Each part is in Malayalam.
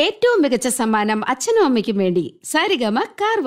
ഏറ്റവും മികച്ച സമ്മാനം അച്ഛനും അമ്മയ്ക്കും വേണ്ടി സാരിഗമ കാർവ.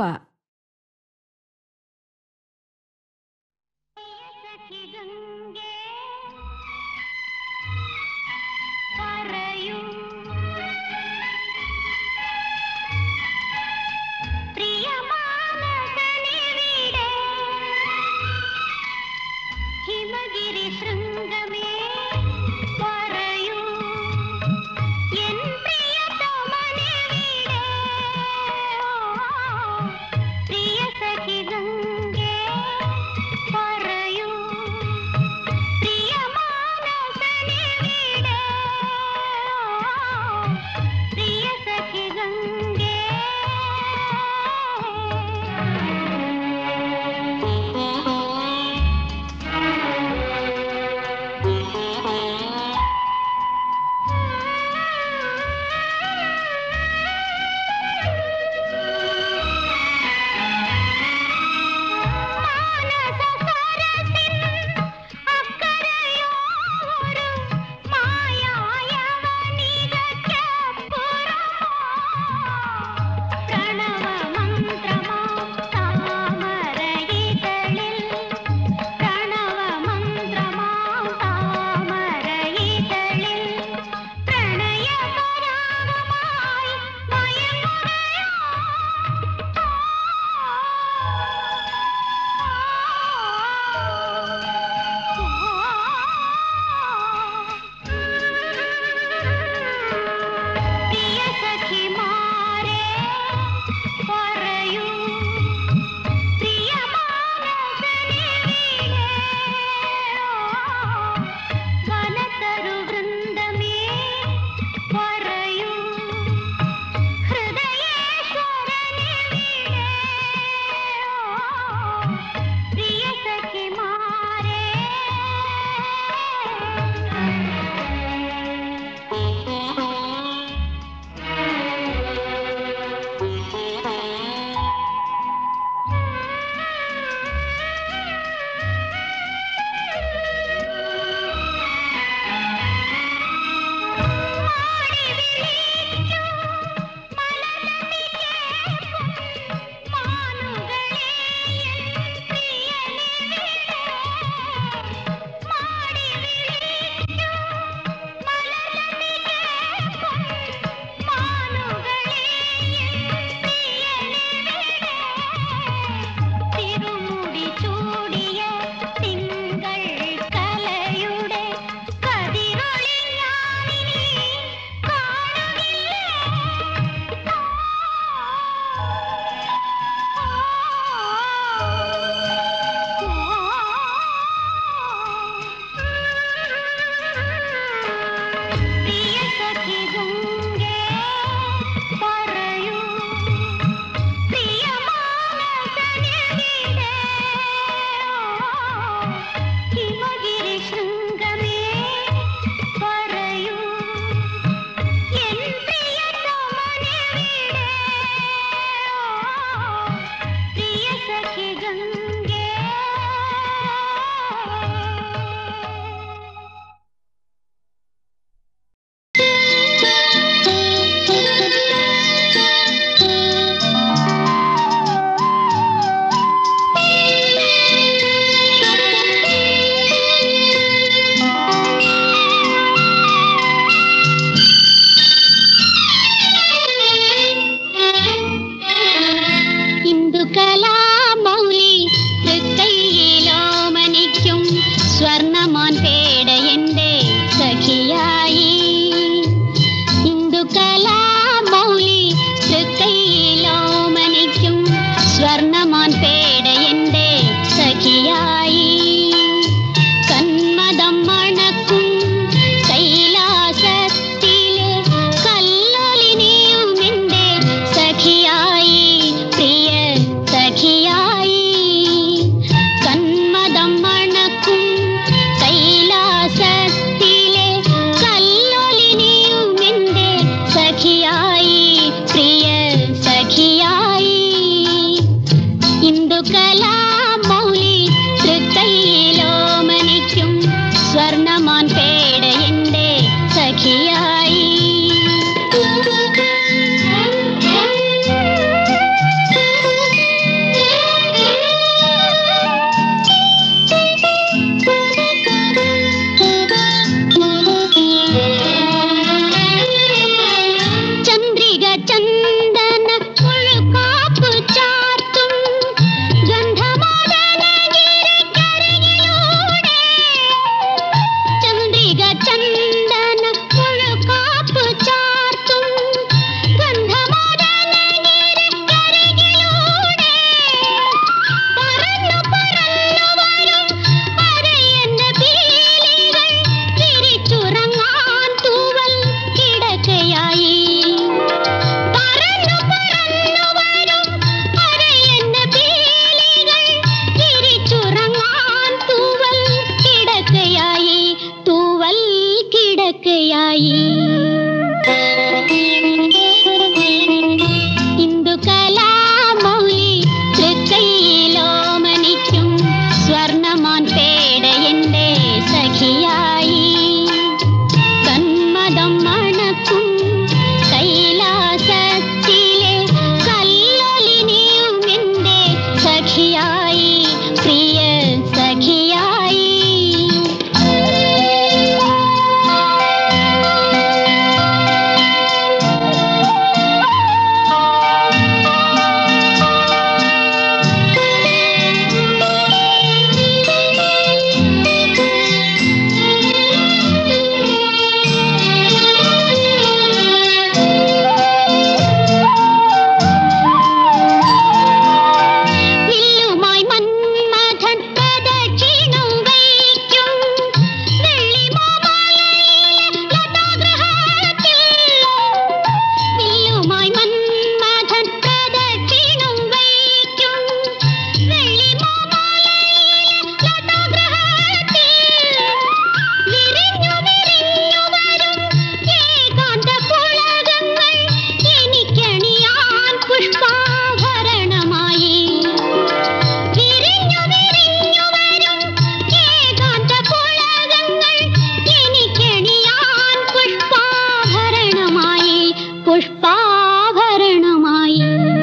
പുഷ്പാഭരണമായി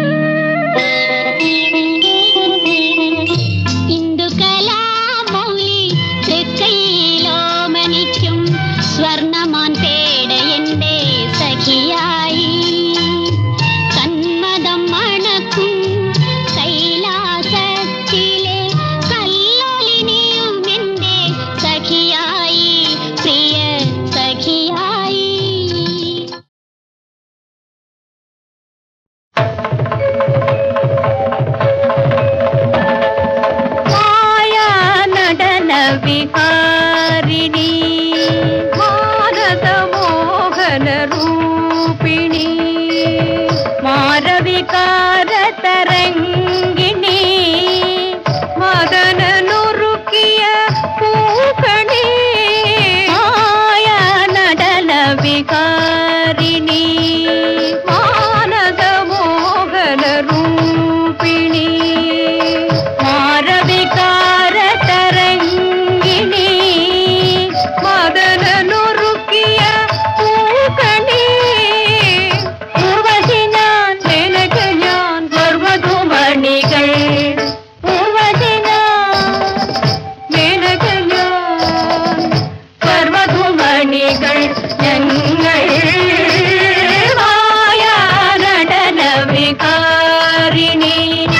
ഇന്ദുകലാമൗലി തൃക്കൈലോമനിക്കും സ്വർണമാൻ പേട എൻ്റെ സഖിയായി കന്മദം മണക്കും കൈലാസത്തിലെ കല്ലോലിനിയും എൻ്റെ സഖിയായി പ്രിയ സഖിയായി. വിഹാരിണി ഭാരതമോഹന രൂപിണി മാരവികാര തരംഗിണി മദനനുറുക്കിയ പൂക്കണി മായ നടന വിഹാരിണി മാനസമോഹന രൂപിണി മാരവികാര തരംഗിണി മദനനുറുക്കിയ പൂക്കണി ഉർവശി ഞാൻ നിനക്ക് ഞാൻ സർവധുമണികൾ ഉർവശി ഞാൻ നിനക്ക് ഞാൻ സർവധുമണികൾ ഞങ്ങൾ മായ നടന വികാരിണി.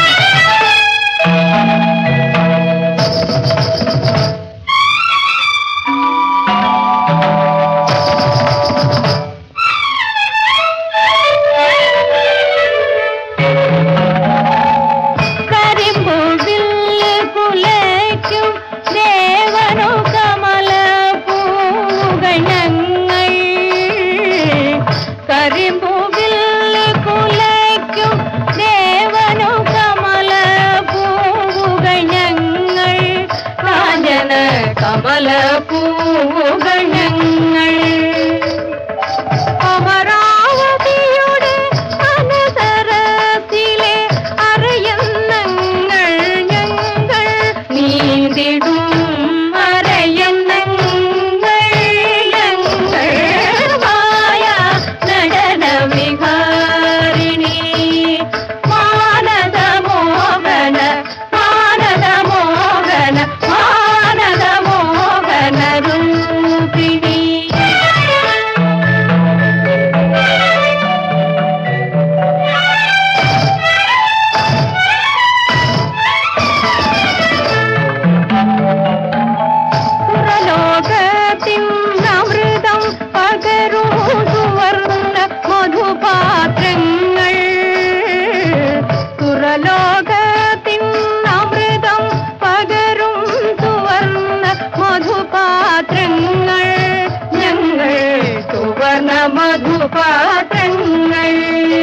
കരിമ്പൂവിൽ കുലയ്ക്കും ദേവനു കമല പൂവുകൾ ഞങ്ങൾ കരിമ്പൂവിൽ കുലയ്ക്കും ദേവനു കമല പൂവുകൾ ഞങ്ങൾ കാഞ്ചന കമല പൂവുകൾ ഞങ്ങൾ അമരാവതിയുടെ അനസരത്തിലെ അരയന്നങ്ങൾ ഞങ്ങൾ നീന്തിടും അരയന്നങ്ങൾ ഞങ്ങൾ മായ നടന വിഹാരിണി മാനദമോഹന മാനദമോഹന മാനദമോഹന രൂപിണി. സുരലോകത്തിനമൃതം പകരും സുവർണ്ണ മധുപാത്രങ്ങൾ സുരലോകത്തിനമൃതം പകരും സുവർണ്ണ മധുപാത്രങ്ങൾ ഞങ്ങൾ സുവർണ്ണ മധുപാത്രങ്ങൾ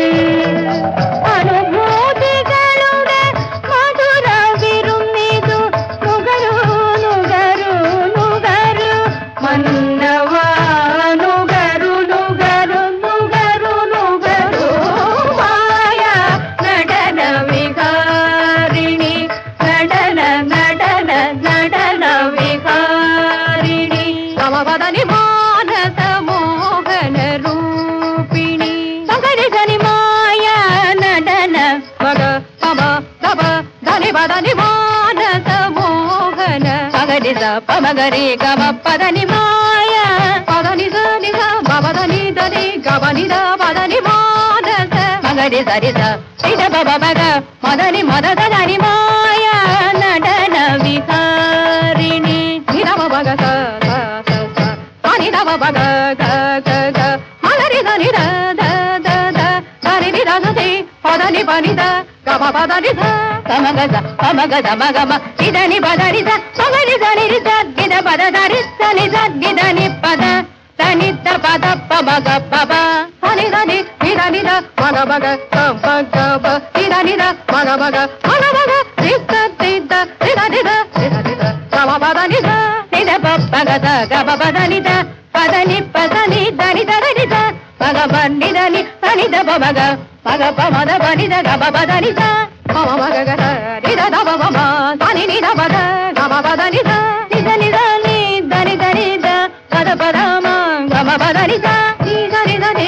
അനുഭൂതികളുടെ മധുര വിരുന്നിതു നുകരു നുകരു നുകരു മന്നവ നുകരു നുകരു നുകരു നുകരു മായ നടന വിഹാരിണി നടന നടന നടന വിഹാരിണി സമവദനി മാനസ മോഹന രൂപിണി സകരി ധനി മായ നടന മഗ പമ ദപ ധനി പദനി മാനസ മോഹന സകരി സ പമഗരി ഗമ പദനി മായ പദനി ധനി സ പദനി ധനി ഗമനി ധ പദനി മാനസ മഗരി സരി സ ഇദ ബബ ബഗ മദനി മദ ധനി മായ നടന വിഹാരിണി നിദമ ബഗ സ സ സ സ പനി ദമ ബഗ ഗ ഗ ഗ മലരി ധനി ധ ധ ധ ധ ധനി നി ധ ധി പദനി പനി ധ ഗമ പദനി ധ സമഗ സ സമഗ ധ മഗ മ ഇദനി പദനി ധ മഗരി ധനി രി ധ ഗിദ പദ ധരി ധനി ധ ഗിദനി പദ ധനി ധ പദ പമഗ പബ ധനി ധനി നിധനി ധ മഗ മഗ സം പഗ ബ നിധനി ധ മഗ മഗ മഗ മഗ നിധ നിധ നിധനി ധ നിധനി ധ സമ പദനി ധ നിധ പഗ ധ ഗമ പദനി ധ പദനി പദനി ധനി ധനി ധ മഗ പനി ധനി ധനി ധ പമഗ മഗ പമദ പനി ധ ഗമ പദനി ധ മമ മഗ ഗ ധ നിധ ധ മമ ധനി നിധ പദ ഗമ പദനി ധ നിധ നിധ നി ധനി ധനി ധ പദ പദ മ ഗമ പദനി ധ നിധ നിധ നിധ പമ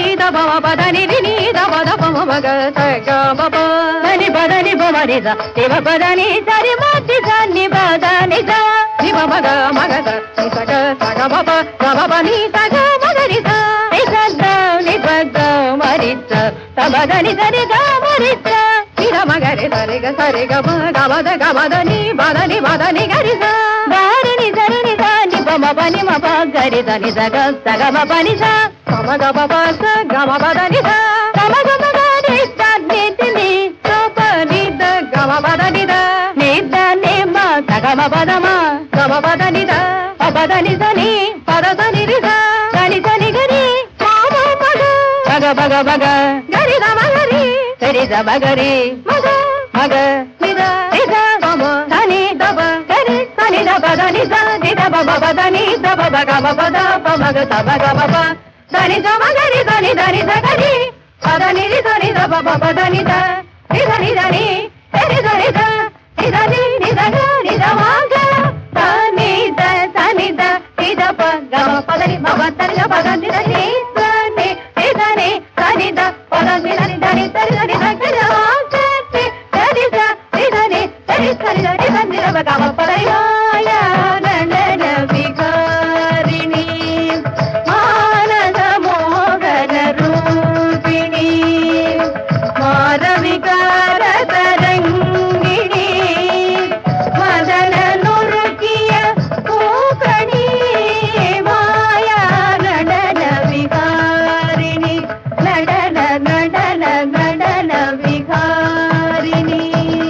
பதனி ரினி தபத பமக சகமப தனி பதனி பமரித சிவ பதனி சரி மாத்தி சன்னி பதனித சிவமக மகத நிசக சகமப கமபனி சக மகரித நிசத நிபத மரித தபதனி சரி கமரித மகரி சரிக சரிக கமத கமதனி பதனி பதனி கரித பாரணி சரணி சாணி பம பனி மப கரித நிசக சகம பனித கமக பபச கம பதனித கமக பதனித நிதினி சபனித கம பதனித நித நிம சகம பதம கம பதனித பதனித நி பததனி ரித கனி சனி கரி மாம மக பக பக பக கரித மகரி சரித மகரி மக மக நித நித மம தனி தப கரி சனி தப தனி சனி தப பப தனி தப பக பப தப மக தப கப தனி தப கரி தனி தனி தகரி பதனி தனி தப பப தனி த நிதனி தனி சரி தனி த நிதனி நிதக நிதமாக தனி த தனி த நிதப கம பதனி மப தனி தப தனி தனி தனி நிதனி தனி த பதனி தனி தனி தனி தனி தகர தனி த நிதனி தனி தனி தனி தனி தப கம பதனி மாய நந்தன விகாரிணி மானத மோகன ரூபிணி மார விகார தரங்கிணி மதன நுருக்கிய பூக்கணி மாய நடன விகாரிணி நடன நடன நடன விகாரிணி.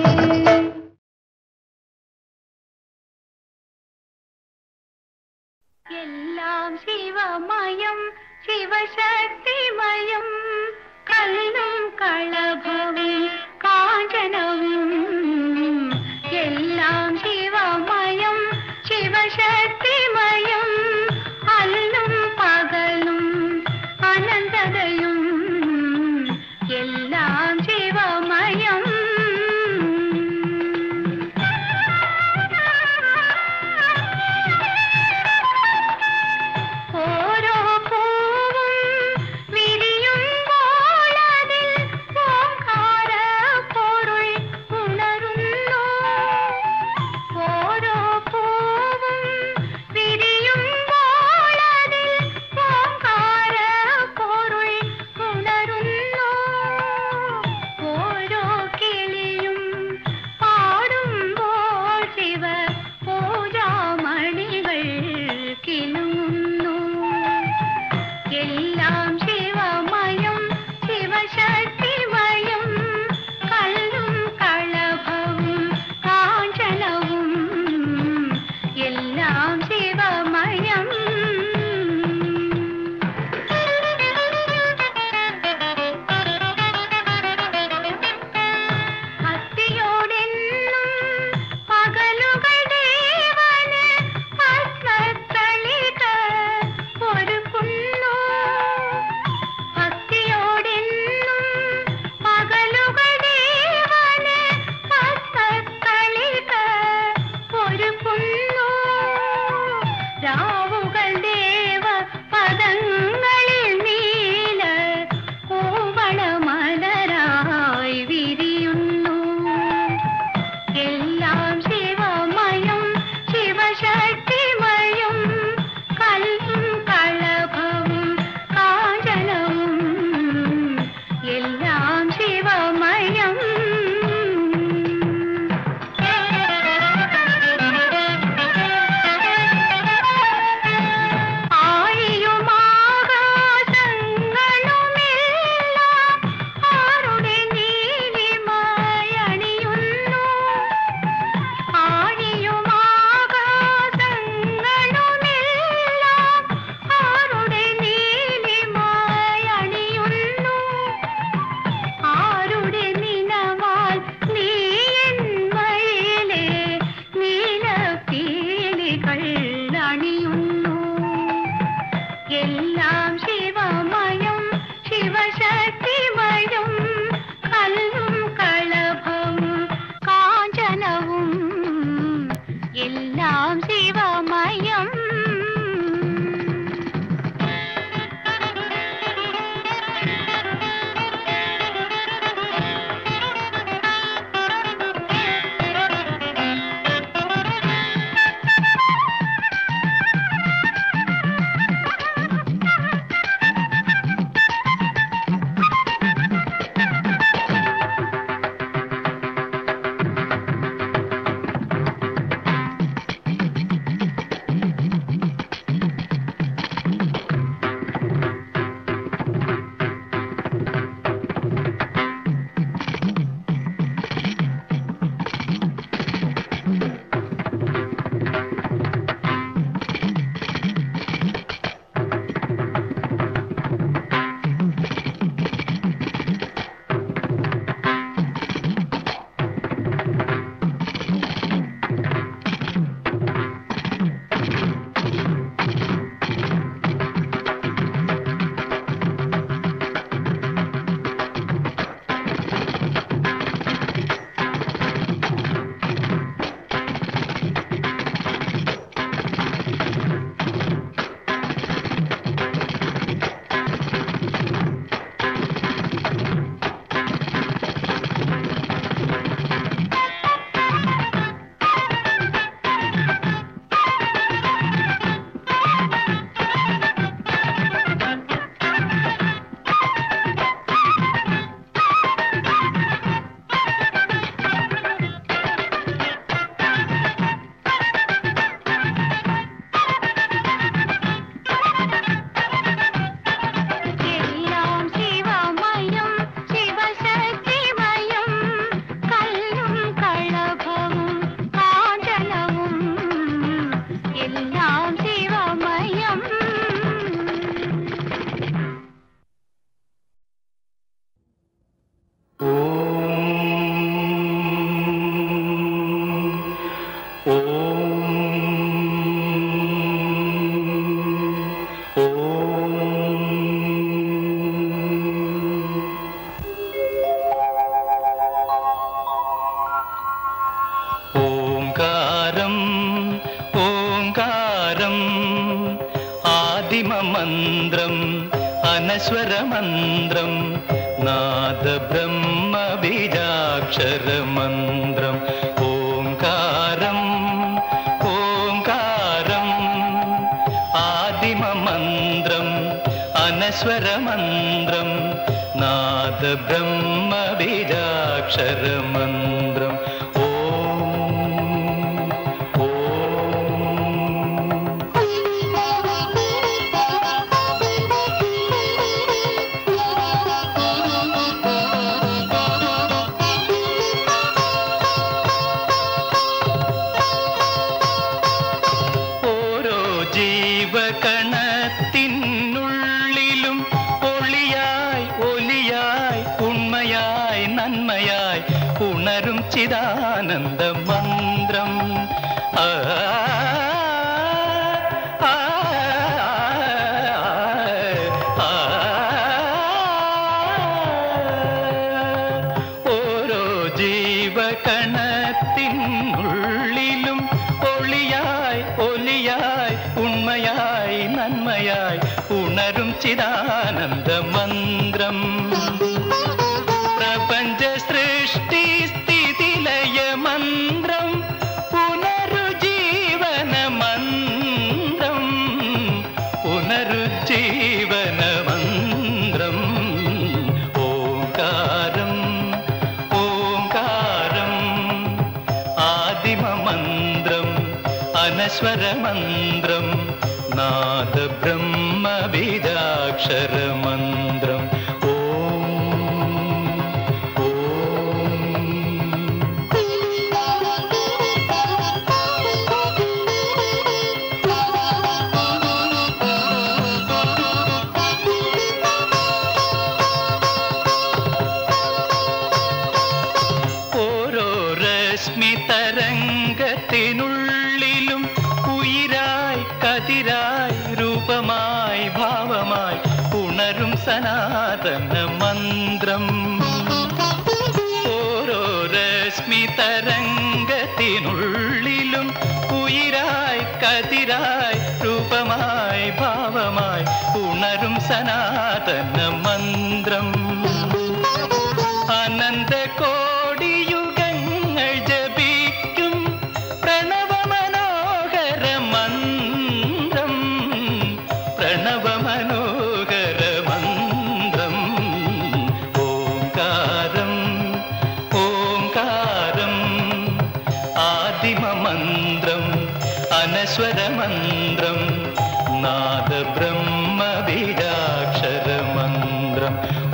எல்லாம் சிவமயம் சிவசக்திமயம் கல்லும் களபமும் காஞ்சனமும் எல்லாம் சிவமயம் சிவசக்திமயம் அல்லும் பகலும் அனந்ததையும் எல்லாம் சிவமயம். ஓரோ பூவும் விரியும் போலதில் ஓங்கார பொருள் உணருன்னோ. ஓரோ பூவும் விரியும் போலதில் ஓங்கார பொருள் உணருன்னோ. അനശ്വരമന്ത്രം നാദബ്രഹ്മബീജാക്ഷരമന്ത്രം ഓംകാരം ഓംകാരം ആദിമമന്ത്രം അനശ്വരമന്ത്രം നാദബ്രഹ്മബീജാക്ഷരമന്ത്രം ജീവകണത്തിനുള്ളിലും ഒളിയായി ഒലിയായി ഉണ്മയായി നന്മയായി ഉണരും ചിദാനന്ദ മന്ത്രം ഓരോ ജീവകണത്തിനുള്ളിലും ഒളിയായി ഒലിയായി ഉണ്മയായി നന്മയായി ഉണരും ചിദാനന്ദ മന്ത്രം പ്രപഞ്ച സൃഷ്ടി സ്ഥിതിലയ മന്ത്രം പുനരുജ്ജീവന മന്ത്രം പുനരുജ്ജീവന മന്ത്രം ഓംകാരം ഓംകാരം ആദിമമന്ത്രം അനശ്വരമന്ത്രം നാദബ്രഹ്മബീജാക്ഷരമന്ത്രം ഓരോ രശ്മി തരംഗത്തിനുള്ളിലും ഉയിരായി കതിരായി രൂപമായി ഭാവമായി ഉണരും സനാതന മന്ത്രം ഓരോ രശ്മി തരംഗത്തിനുള്ളിലും ഉയിരായി കതിരായി രൂപമായി ഭാവമായി ഉണരും സനാതന മന്ത്രം അനന്ത കോടിയുഗങ്ങൾ ജപിക്കും പ്രണവമനോഹര മന്ത്രം പ്രണവമനോഹര മന്ത്രം ഓംകാരം ഓംകാരം ആദിമമന്ത്രം അനശ്വരമന്ത്രം നാദബ്രഹ്മബീജാക്ഷരമന്ത്രം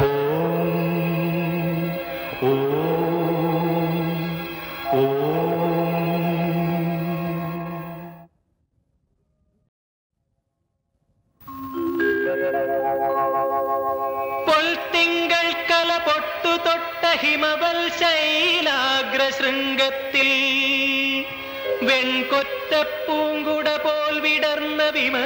പൊൽത്തിങ്കൾ കല പൊട്ടു തൊട്ട ഹിമവൽ ശൈലാഗ്രശൃംഗത്തിൽ വെൺകൊറ്റ പൂങ്കുട പോൽ വിടർന്ന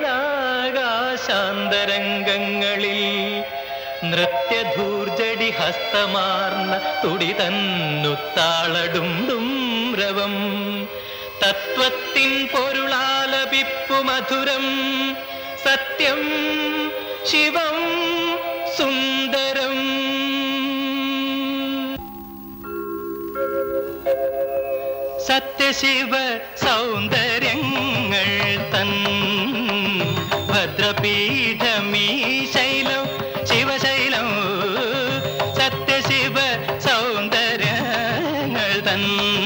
വിമലാകാശാന്തരംഗങ്ങളിൽ നൃത്യധൂർജടി ഹസ്തമാർന്ന തുടി തന്നുത്താളടും രവം തത്വത്തിൻ പൊരുളാലപിപ്പു മധുരം സത്യം ശിവം സുന്ദരം സത്യശിവ സൗന്ദര്യങ്ങൾ തൻ ഭദ്രപീഠമീ ശൈലം ശിവശൈലം സത്യശിവ സൗന്ദര്യങ്ങൾ തൻ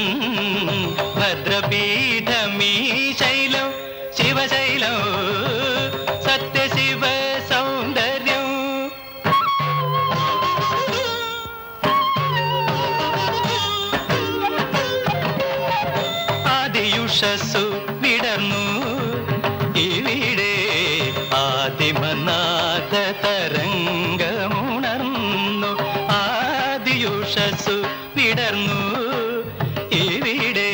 ഭദ്രപീഠമീ ശൈലം ശിവശൈലം സത്യശിവ സൗന്ദര്യം ആദിയുഷസ്സു വിടർന്നു ഇവിടെ ആദിമനാഥ തരംഗമുണർന്നു ആദിയുഷസ്സു വിടർന്നു ഇവിടെ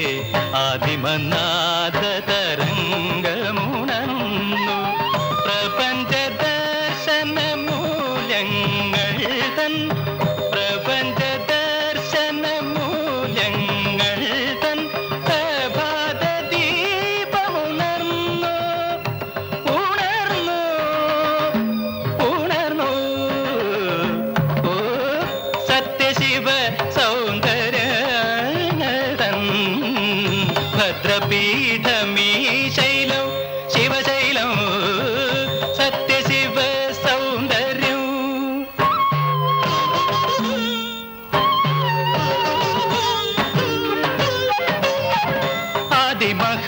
ആദിമനാഥ തരംഗമുണർന്നു പ്രപഞ്ച ദർശന മൂല്യങ്ങൾ തൻ പ്രപഞ്ച ദർശന മൂല്യങ്ങൾ തൻ പ്രഭാത ദീപമുണർന്നു ഉണർന്നു ഉണർന്നു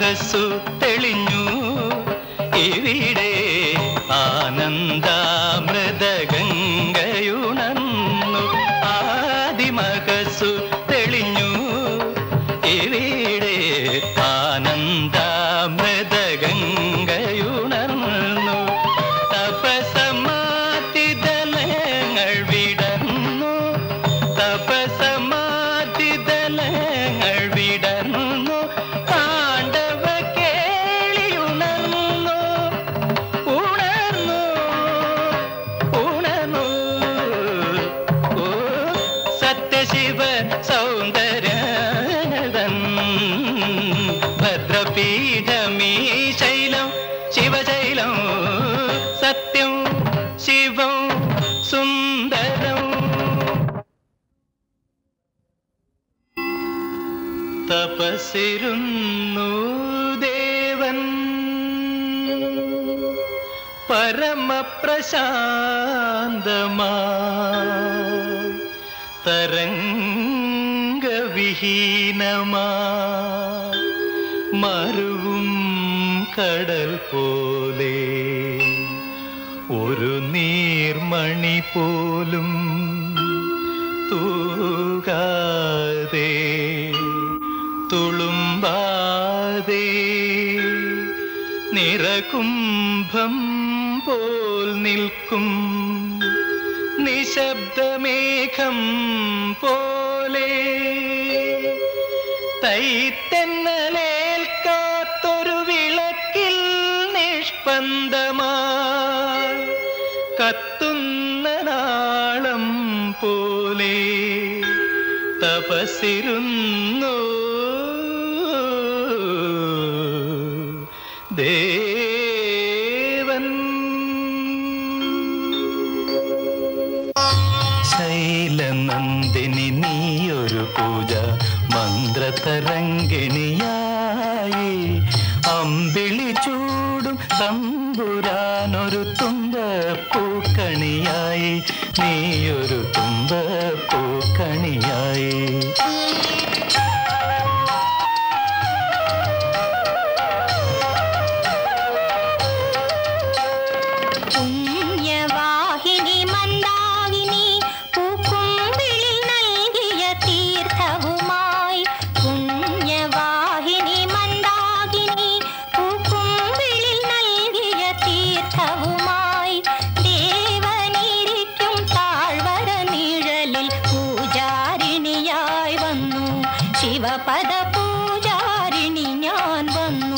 മഖസു തെളിഞ്ഞു ഇവിടെ ആനന്ദാമൃതഗംഗയുണർന്നു ആദിമഖസു തെളിഞ്ഞു ഇവിടെ ആനന്ദാമൃതഗംഗയുണർന്നു തപസമാതിദലങ്ങൾ വിടർന്നു തപസമാതിദലങ്ങൾ വിടർന്നു താണ്ഡവ കേളിയുണർന്നു ഉണർന്നു ഉണർന്നു ഓ സത്യശിവ സൗന്ദര്യദൻ ഭദ്രപീഠമീ ശൈലം ശിവശൈലം സത്യം ശിവം സുന്ദരം തപസ്സിരുന്നു ദേവൻ പരമപ്രശാന്തമാ തരംഗവിഹീനമാ മരുവും കടൽ പോലെ ഒരു നീർമണി പോലും തൂകാതെ തുളുമ്പാതെ നിറകുംഭം പോൽ നിൽക്കും നിശബ്ദമേഘം പോലെ തൈത്തെന്നലേൽക്കാത്തൊരു വിളക്കിൽ നിഷ്പന്ദമായി കത്തുന്ന നാളം പോലെ തപസ്സിരുന്നു ദേവൻ ശൈലനന്ദിനി നീയൊരു പൂജ മന്ത്രതരംഗിണിയായി അമ്പിളി ചൂടും തമ്പുരാനൊരു തുമ്പപ്പൂക്കണിയായി നീയൊരു തുമ്പപ്പൂക്കണിയായി പുണ്യവാഹിനി മന്ദാകിനി പൂക്കുമ്പിളിൽ നൽകിയ തീർത്ഥവുമായി പുണ്യവാഹിനി മന്ദാകിനി പൂക്കുമ്പിളിൽ നൽകിയ തീർത്ഥവുമായി ദേവനിരിക്കും താഴ്വര നിഴലിൽ പൂജാരിണിയായി വന്നു ശിവപദ പൂജാരിണി ഞാൻ വന്നു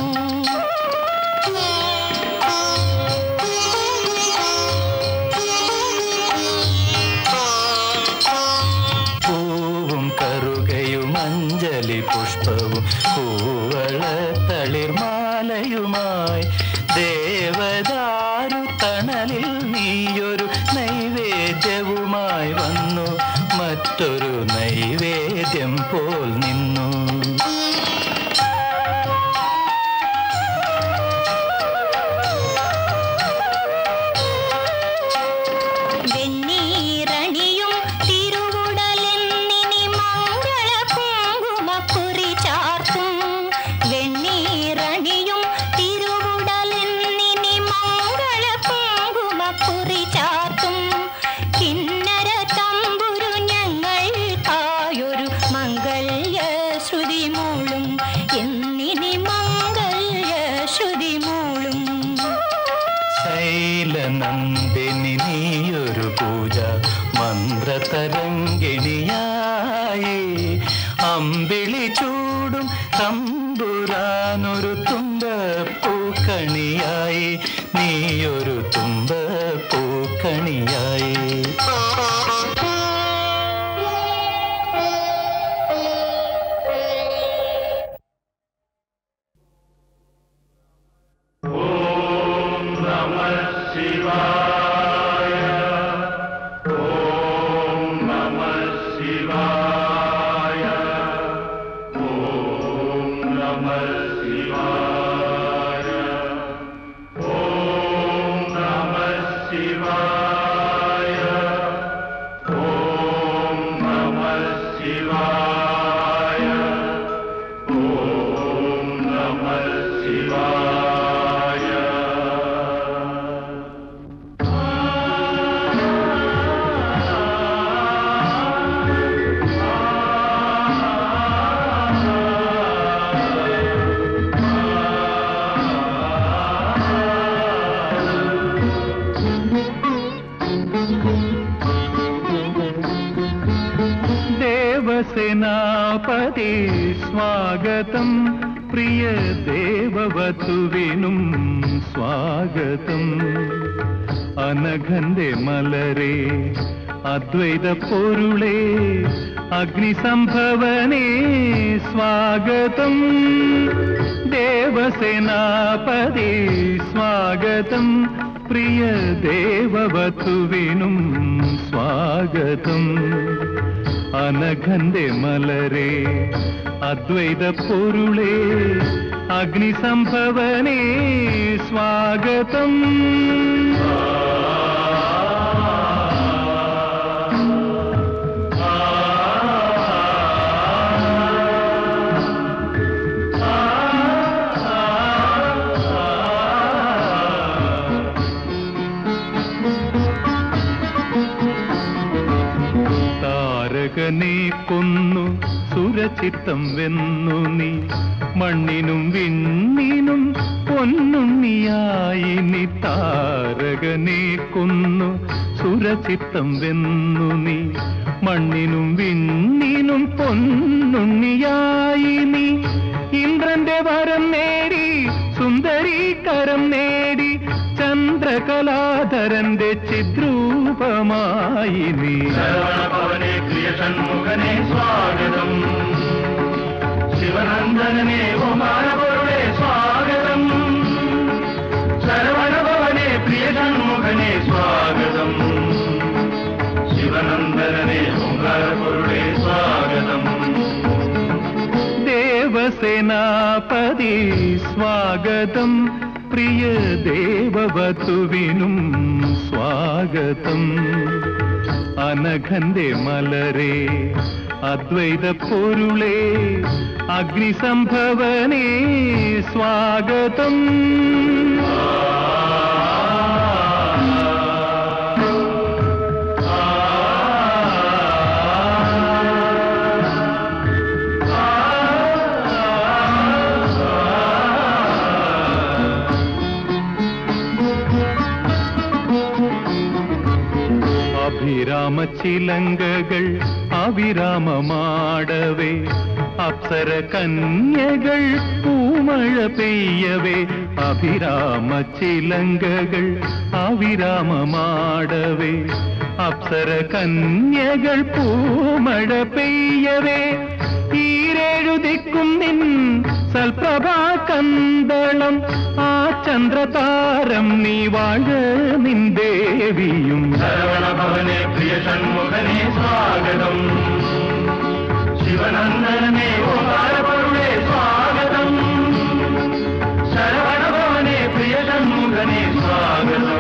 അഞ്ജലി പുഷ്പവും പൂവള തളിർമാലയുമായി ദേവദാരു തണലിൽ നീയൊരു നൈവേദ്യവുമായി വന്നു മറ്റൊരു നൈവേദ്യം പോൽ നിന്നു ശൈലനന്ദിനി നീയൊരു പൂജ മന്ത്രതരംഗിണിയായി അമ്പിളി ചൂടും തമ്പുരാനൊരു തുമ്പപ്പൂക്കണിയായി നീയൊരു തുമ്പപ്പൂക്കണിയായി Shiva ദേവസേനാപതി സ്വാഗതം പ്രിയ ദേവവധുവിനും സ്വാഗതം അനഘന്റെ മലരെ അദ്വൈത പൊരുളേ അഗ്നിസംഭവനേ സ്വാഗതം ദേവസേനാപതി സ്വാഗതം പ്രിയ ദേവവധുവിനും സ്വാഗതം അനഘന്റെ മലരെ അദ്വൈത പൊരുളേ അഗ്നിസംഭവനേ സ്വാഗതം താരകനെ കൊന്നു സുരചിത്തം വെന്നു നീ മണ്ണിനും വിണ്ണിനും പൊന്നുണ്ണിയായി നീ താരകനെ കൊന്നു സുരചിത്തം വെന്നു നീ മണ്ണിനും വിണ്ണിനും പൊന്നുണ്ണിയായി നീ ഇന്ദ്രന്റെ വരം നേടി സുന്ദരീകരം നേടി ചന്ദ്രകലാധരന്റെ ചിദ്രൂപമായി നീ ശരവണഭവനെ പ്രിയ ഷൺമുഖനെ സ്വാഗതം ശിവനന്ദനനെ ഓമാനപൊരുളെ സ്വാഗതം ശരവണഭവനെ പ്രിയ ഷൺമുഖനെ സ്വാഗതം ശിവനന്ദനനെ ഓമാനപൊരുളെ സ്വാഗതം ദേവസേനാപതി സ്വാഗതം പ്രിയ ദേവവധുവിനും സ്വാഗതം അനഘന്റെ മലരെ അദ്വൈത പൊരുളേ അഗ്നിസംഭവനേ സ്വാഗതം അഭിരാമച്ചിലങ്കകൾ അവിരാമമാടവേ അപ്സര കന്യകൾ പൂമഴ പെയ്യവേ അഭിരാമച്ചിലങ്കകൾ അവിരാമമാടവേ അപ്സര കന്യകൾ പൂമഴ പെയ്യവേ ഈരേഴുദിക്കും നിൻ സൽപ്രഭാ കന്തളം ആ ചന്ദ്രതാരം നീ വാഴ നിൻ ദേവിയും ശരവണഭവനെ പ്രിയ ഷൺമുഖനെ സ്വാഗതം ശിവനന്ദനനെ ഓമാനപൊരുളെ സ്വാഗതം ശരവണഭവനെ പ്രിയ ഷൺമുഖനെ സ്വാഗതം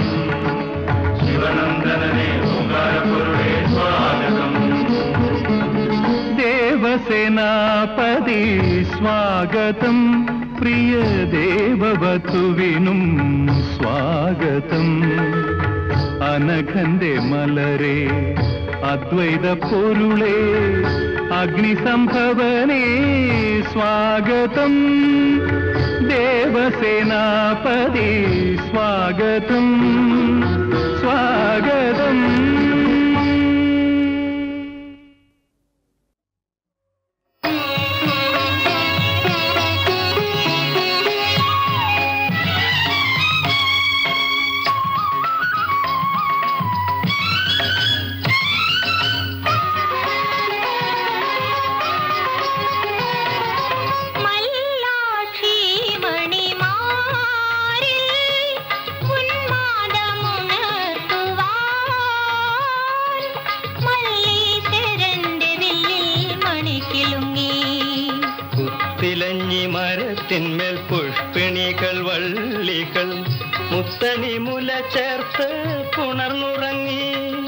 ശിവനന്ദനനെ ഓമാനപൊരുളെ സ്വാഗതം ദേവസേനാപതി സ്വാഗതം പ്രിയ ദേവവധുവിനും സ്വാഗതം അനഘന്റെ മലരെ അദ്വൈത പൊരുളേ അഗ്നിസംഭവനേ സ്വാഗതം ദേവസേനാപതി സ്വാഗതം സ്വാഗതം മരത്തിന്മേൽ പുഷ്പിണികൾ വള്ളികൾ മുത്തണി മുല ചേർത്ത് പുണർന്നുറങ്ങി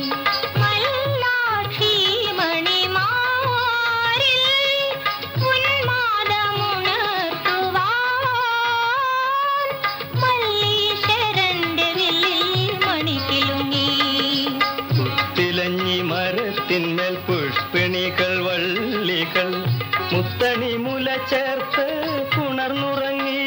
മരത്തിന്മേൽ പുഷ്പിണികൾ വള്ളികൾ മുത്തണി മുല ചേർത്ത് പുണർന്നുറങ്ങി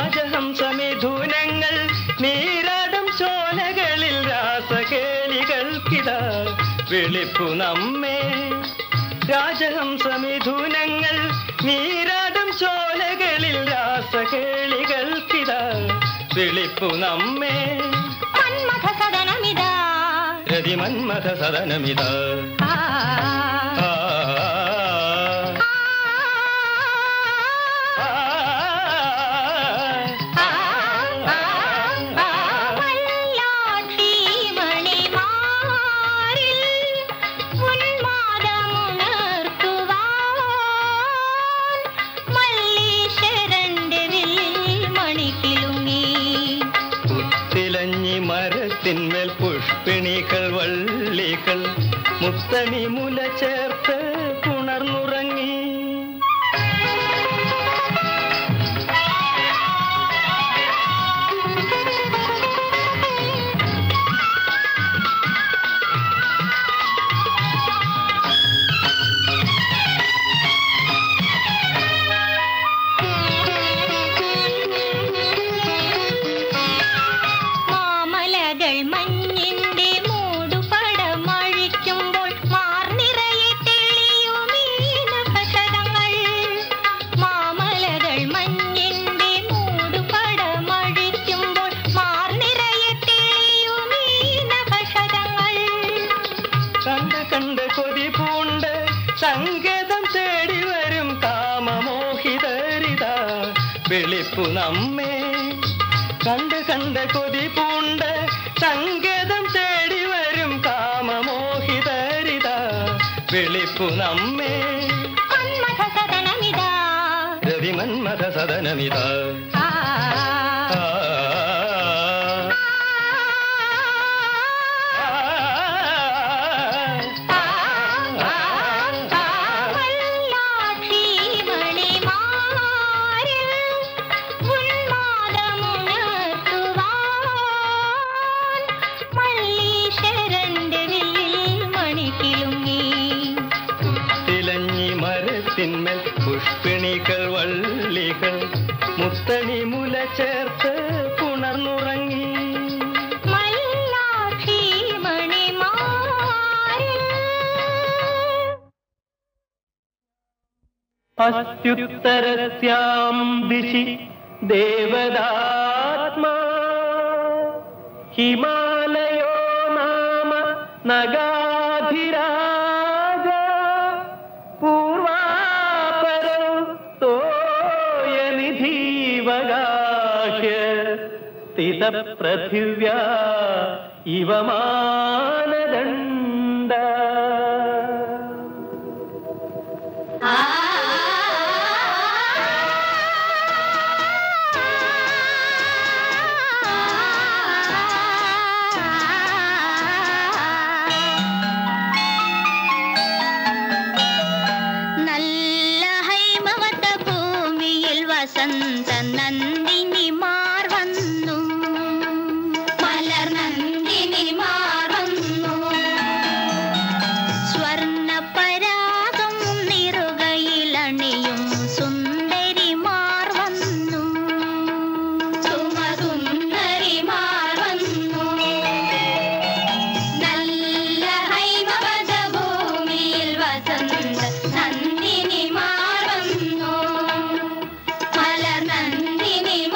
രാജഹംസമിഥുനങ്ങൾ നീരാടും ചോലകളിൽ രാസകേളികൾക്കിതാ വിളിപ്പു നമ്മെ. രാജഹംസമിഥുനങ്ങൾ നീരാടും ചോലകളിൽ രാസകേളികൾക്കിതാ വിളിപ്പു നമ്മെ. മന്മഥ സദനമിതാ രതി മന്മഥ സദനമിതാ. മരത്തിന്മേൽ പുഷ്പിണികൾ വള്ളികൾ മുത്തണി മുല ചേർത്ത് പുണർന്നുറങ്ങി. കണ്ട് കൊതി പൂണ്ട് സംഗീതം തേടി വരും കാമമോഹിതരിതാ വിളിപ്പു നമ്മെ. കണ്ട് കൊതി പൂണ്ട് സംഗീതം തേടി വരും കാമമോഹിതരിതാ വിളിപ്പു നമ്മെ. മന്മഥ സദനമിതാ രതി മന്മഥ സദനമിതാ. മരത്തിന്മേൽ പുഷ്പിണികൾ വള്ളികൾ മുത്തണി മുല ചേർത്ത് പുണർന്നുറങ്ങി. അത്യുത്തരസ്യാം ദിശി ദേവദാത്മാ ഹിമാലയോ നാമ നഗാധിരാജ പൂർവാപരോ തോയനിധീവഗാഹ്യ സ്ഥിതപൃഥിവ്യാ ഇവ മാനദണ്ഡ. വസന്ത നന്ദിനിമാർ വന്നു, മലർ നന്ദിനിമാർ വന്നു. സ്വർണ്ണ പരാഗം നിറുകയിലണിയും സുന്ദരിമാർ വന്നു, സുമസുന്ദരിമാർ വന്നു. നല്ല ഹൈമവത ഭൂമിയിൽ വസന്ത നന്ദിനിമാർ വന്നു, മലർ നന്ദിനി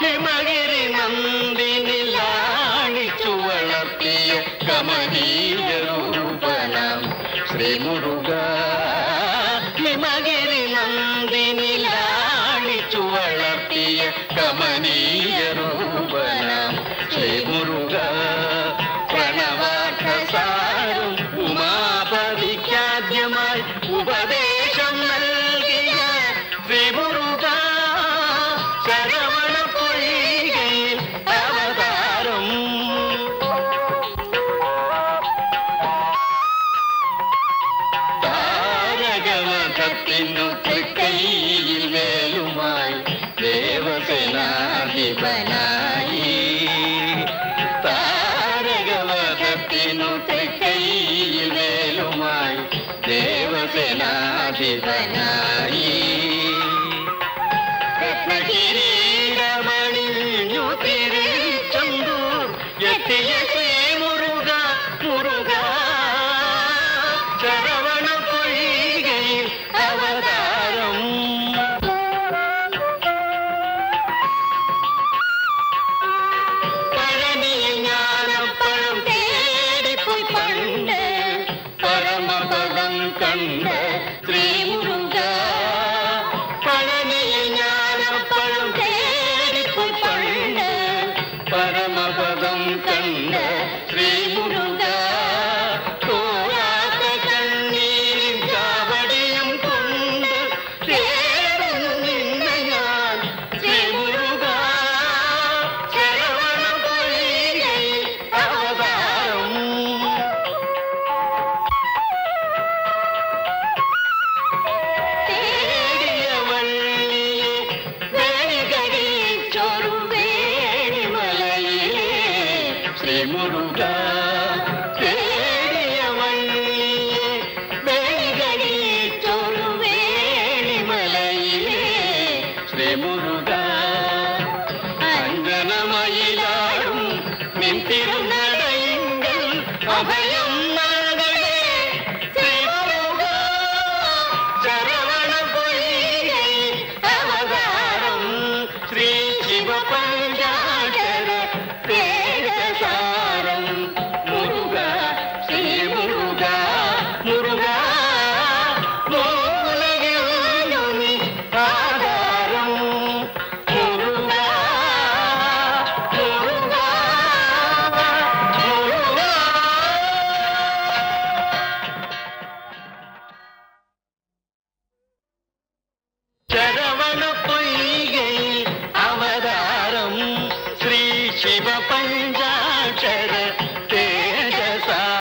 ഹിമഗിരി നന്ദിനി ലാളിച്ചു വളർത്തിയ കമനീയ രൂപനാം ശ്രീമുരുക. ഹിമഗിരി നന്ദിനി ലാളിച്ചു വളർത്തിയ കമനീയ രൂപനാം ശ്രീമുരുക. പ്രണവാർത്ഥസാരം ഉമാപതിക്കാദ്യമായി ഉപദേശം നൽകിയ ശ്രീമുരുക. ശരവണ പൊയ്കയിൽ അവതാരം. താരകവധത്തിനു തൃക്കൈയിൽ വേലുമായി ദേവസേനാധിപനായി. താരകവധത്തിനു തൃക്കൈയിൽ വേലുമായി ദേവസേനാധിപനായി. രത്നകിരീടമണിഞ്ഞു തിരുച്ചെന്തൂർ എത്തിയ ശ്രീമുരുക. മുരുക ശരവണ പൊയ്കയിൽ അവതാരം. പഴനിയിൽ ജ്ഞാനപ്പഴം തേടിപ്പോയി പണ്ട് പരമപദം കണ്ട് ശ്രീമുരുക. പഴനിയിൽ ജ്ഞാനപ്പഴം തേടിപ്പോയി പണ്ട് പരമപദം കണ്ട് ശ്രീമുരുക. തോരാത്ത കണ്ണീരിൻ കാവടിയും കൊണ്ട് തേടുന്നു നിന്നെ ഞാൻ ശ്രീമുരുക. ശരവണ പൊയ്കയിൽ അവതാരം. തേടിയ വള്ളിയെ വേണികരിച്ചൊരു വേണിമലയിലെ ശ്രീമുരുക.